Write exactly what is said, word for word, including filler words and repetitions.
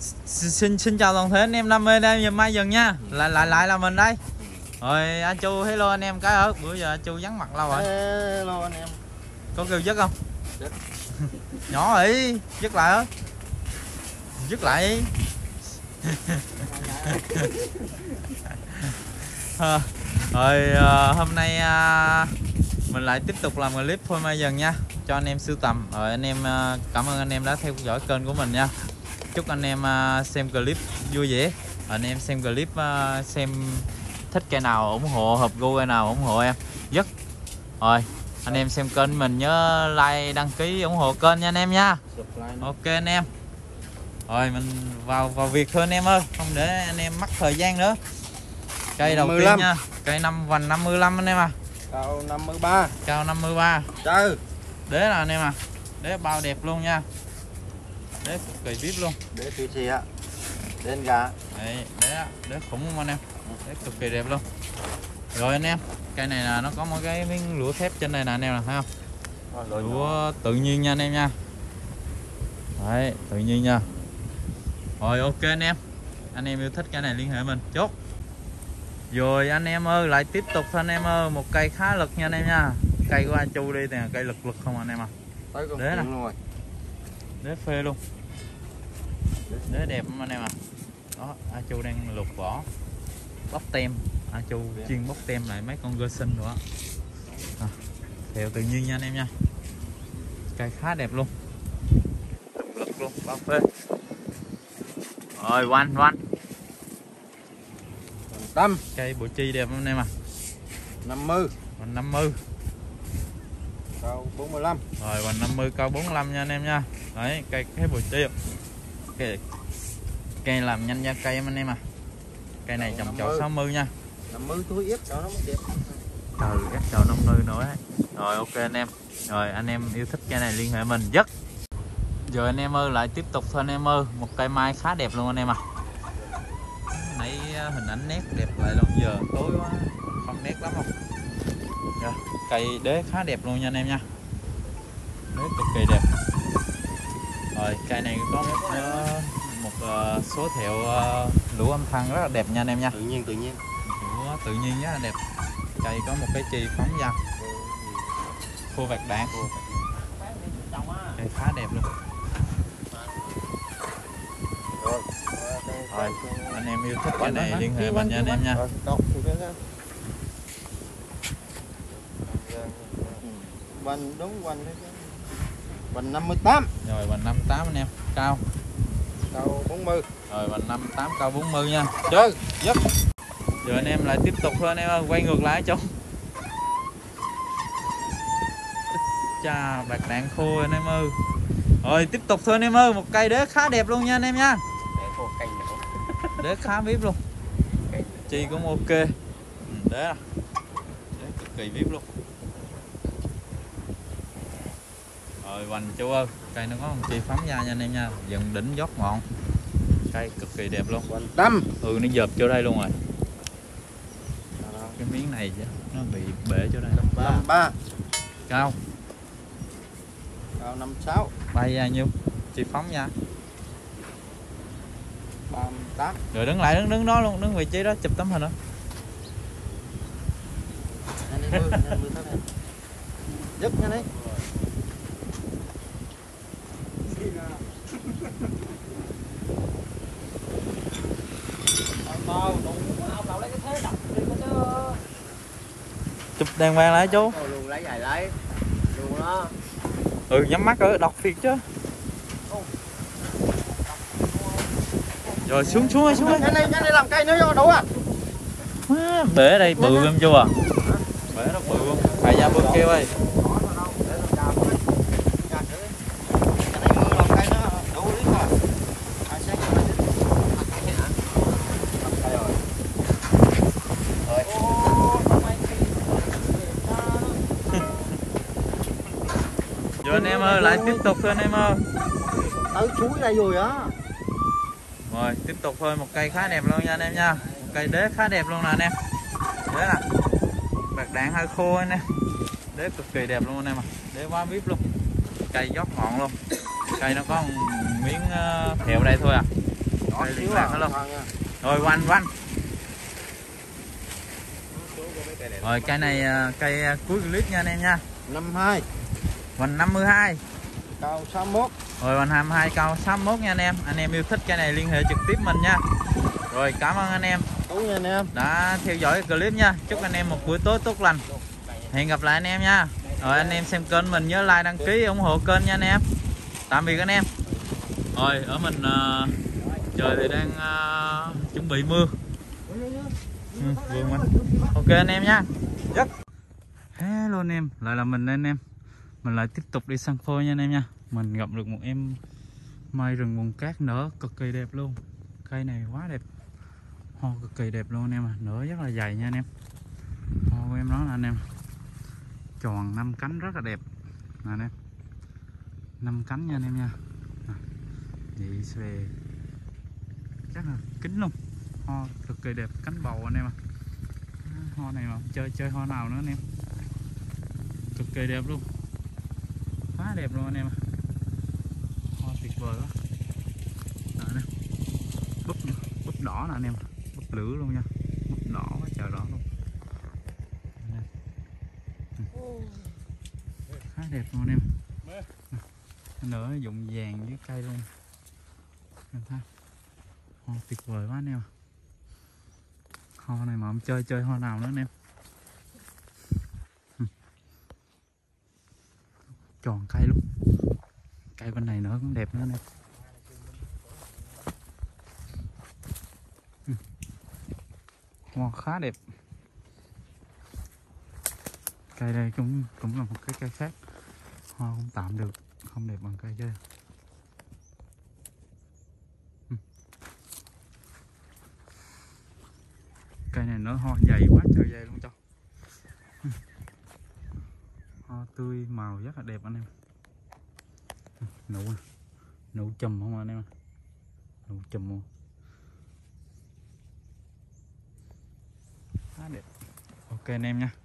Xin xin chào toàn thể anh em đam mê đam giùm mai dần nha. Lại lại lại là mình đây. Rồi anh Chu hello anh em cái ớt. Bữa giờ anh Chu vắng mặt lâu rồi. Hello anh em. Có kêu dứt không? Dứt. Nhỏ ỉ, dứt lại ớt. Dứt lại. à, rồi à, hôm nay à, mình lại tiếp tục làm clip thôi mai dần nha, cho anh em sưu tầm. Rồi anh em à, cảm ơn anh em đã theo dõi kênh của mình nha. Chúc anh em uh, xem clip vui vẻ. Anh em xem clip uh, xem thích cây nào ủng hộ, hợp gu cây nào ủng hộ em dứt. Rồi anh em xem kênh mình nhớ like, đăng ký ủng hộ kênh nha anh em nha. Ok anh em. Rồi mình vào vào việc thôi anh em ơi, không để anh em mất thời gian nữa. Cây đầu tiên nha, cây năm vành năm mươi lăm anh em à. Cao năm mươi ba. Cao năm mươi ba. Trời. Đế là anh em à. Đế bao đẹp luôn nha. Đế cực kỳ vip luôn. Đế thủy xì ạ. Đen gà. Đấy, đế, đế khủng không anh em. Đế cực kỳ đẹp luôn. Rồi anh em, cây này là nó có một cái miếng lũa thép trên này nè anh em, là thấy không? Lũa tự nhiên nha anh em nha. Đấy, tự nhiên nha. Rồi ok anh em. Anh em yêu thích cái này liên hệ mình chốt. Rồi anh em ơi, lại tiếp tục anh em ơi, một cây khá lực nha anh em nha. Cây của anh Chu đi nè, cây lực lực không anh em à. Đế nè. Đế phê luôn. Đế đẹp lắm anh em à. Đó, A Chu đang lục vỏ bóc tem. A Chu chuyên bóc tem lại mấy con gơ sinh nữa. À, theo tự nhiên nha anh em nha. Cây khá đẹp luôn. Lực luôn, bao phê. Rồi quanh quanh. Tâm. Cây bụi chi đẹp anh em à. năm mươi. Còn năm mươi. Cao bốn mươi lăm. Rồi còn năm mươi cao bốn mươi lăm nha anh em nha. Đấy, cây cái bụi chi. Cây cây làm nhanh ra cây em anh em à. Cây này trồng chậu sáu mươi nha. năm mươi túi ít cho nó mới đẹp. Trời, các chậu năm mươi nữa ấy. Rồi ok anh em. Rồi anh em yêu thích cây này liên hệ mình dứt. Giờ anh em ơi, lại tiếp tục thôi anh em ơi, một cây mai khá đẹp luôn anh em à. Nãy hình ảnh nét đẹp lại luôn, giờ tối quá không nét lắm không. Rồi, cây đế khá đẹp luôn nha anh em nha. Đế cực kỳ đẹp. Rồi cây này có một, một uh, số thẹo uh, lũa âm thanh rất là đẹp nha anh em nha. Tự nhiên tự nhiên. Lũa tự nhiên rất là đẹp. Cây có một cái chì phóng ra. Khô vạt đạn. Cây khá đẹp luôn. Rồi, anh em yêu thích cái này liên hệ mình nha anh em nha. Vành đúng vành vành năm mươi tám. Rồi vành năm mươi tám anh em, cao. Cao bốn mươi. Rồi vành năm mươi tám cao bốn mươi nha. Chơi, dứt. Giờ anh em lại tiếp tục thôi anh em ơi, quay ngược lại chung. Chà, bạc đạn khô anh em ơi. Rồi tiếp tục thôi anh em ơi, một cây đế khá đẹp luôn nha anh em nha. Đế khá vip luôn. Chi cũng ok. Ừ, đế à. Đế cực kỳ vip luôn. Rồi vành Chu ơi, cây nó có một chi phóng ra nha anh em nha, dần đỉnh dốc ngọn. Cây cực kỳ đẹp luôn. Vành tâm. Ừ, nó dợp chỗ đây luôn rồi. Cái miếng này chứ nó bị bể chỗ đây. năm mươi ba. Cao. Cao năm mươi sáu. Bay ra nhiêu? Chi phóng ra. ba mươi tám. Rồi đứng lại, đứng đứng đó luôn, đứng vị trí đó chụp tấm hình đó. Dứt nha đấy. Chụp đèn vàng lại chú. Luôn lấy dài lấy. Luôn đó. Ừ, nhắm mắt rồi, đọc thiệt chứ. Rồi xuống xuống ơi, xuống ơi. Cái này cái này làm cây nữa vô đủ à. À, bể ở đây bự em chú à. Bể nó bự luôn. Phải ra bên kia ơi. Rồi anh em ơi, lại tiếp tục thôi anh em ơi. Tới chuối đây rồi á. Rồi tiếp tục thôi, một cây khá đẹp luôn nha anh em nha. Một cây đế khá đẹp luôn nè anh em. Đế nè. Bạc đạn hơi khô anh em. Đế cực kỳ đẹp luôn anh em à. Đế quá vip luôn. Cây dốc ngọn luôn. Cây nó có một miếng thẹo đây thôi à. cây liền lạc hết luôn. Rồi quanh quanh. Rồi cây này cây cuối clip nha anh em nha. năm mươi hai. Hoành năm mươi hai. Cao sáu mươi mốt. Rồi hoành hai mươi hai cao sáu mươi mốt nha anh em. Anh em yêu thích cây này liên hệ trực tiếp mình nha. Rồi cảm ơn anh em. Tốt nha anh em. Đã theo dõi clip nha. Chúc anh em một buổi tối tốt lành. Hẹn gặp lại anh em nha. Rồi anh em xem kênh mình nhớ like đăng ký ủng hộ kênh nha anh em. Tạm biệt anh em. Rồi ở mình uh, trời thì đang uh, chuẩn bị mưa. Ừ, vừa mình. Ok anh em nha. Yes. Hello anh em, lại là mình anh em. Mình lại tiếp tục đi săn phôi nha anh em nha. Mình gặp được một em mai rừng bùn cát nở cực kỳ đẹp luôn. Cây này quá đẹp. Hoa cực kỳ đẹp luôn anh em à, nở rất là dày nha anh em. Hoa của em đó là anh em. Tròn năm cánh rất là đẹp. Nè anh em. năm cánh nha anh em nha. Vậy về rất là kín luôn. Hoa cực kỳ đẹp, cánh bầu anh em à. Hoa này mà chơi chơi hoa nào nữa anh em. Cực kỳ đẹp luôn. Quá đẹp luôn anh em. Hoa tuyệt vời quá. Đó nè. Búp búp đỏ nè anh em. Búp lửa luôn nha. Búp đỏ quá trời đỏ luôn. Khá đẹp luôn anh em. Nữa dụng vàng với cây luôn. Em thấy. Hoa tuyệt vời quá anh em. Hoa này mà không chơi chơi hoa nào nữa anh em. Tròn cây luôn. Cây bên này nữa cũng đẹp nữa nè. Hoa khá đẹp. Cây đây cũng cũng là một cái cây khác. Hoa cũng tạm được, không đẹp bằng cây kia. Cây này nó hoa dày quá trời dày luôn cho. Hoa tươi màu rất là đẹp anh em. Nụ nụ chùm không anh em. Nụ chùm luôn. Khá đẹp. Ok anh em nha.